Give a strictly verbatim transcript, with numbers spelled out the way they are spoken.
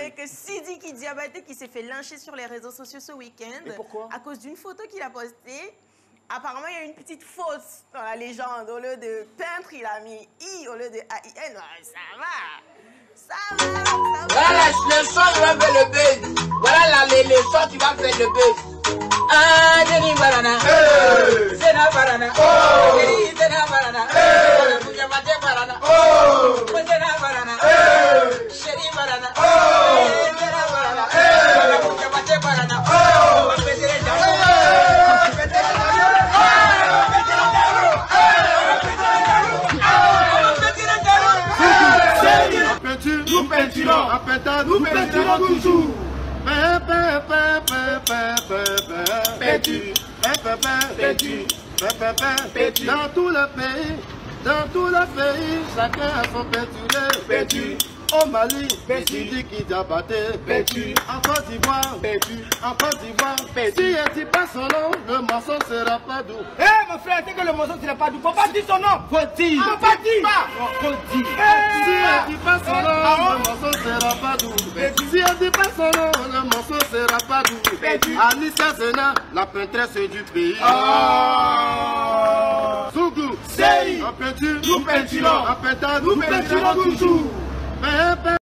avec Sidiki Diabaté qui s'est fait lyncher sur les réseaux sociaux ce week-end. Et pourquoi? À cause d'une photo qu'il a postée. Apparemment, il y a une petite fausse dans la légende. Au lieu de peintre, il a mis I au lieu de A I N. Ça va. Ça va, ça va. Voilà le son, tu vas faire le buzz. Voilà la, le, le son, tu vas faire le buzz. Ah, Jenny Barana. Zena Barana. Oh. Zena Barana. Oh. Kujamate Barana. Oh. Zena Barana. Oh. Sheri Barana. Oh. Zena Barana. Oh. Kujamate Barana. Oh. Nous peinturons, à peinture, nous peinturons toujours. Peinture, peinture, dans tout le pays, dans tout le pays, chacun a son peinture. Peinture. Au Mali, Sidiki Diabaté, Pétu. En Côte d'Ivoire, Pétu. En Côte d'Ivoire, Pétu. Si elle dit pas son nom, le morceau sera pas doux. Eh hey, mon frère, c'est que le morceau sera pas doux. Faut pas dire son nom. Faut dire. Faut pas dire. Faut dire. Si elle dit pas son nom, le morceau sera pas doux. Si elle dit pas son nom, le morceau sera pas doux. Pétu. Alicia Zena, la peintresse du pays. Sougou, Sei. en peinture, nous peinturons. En peinture, nous peinturons toujours. Pepe.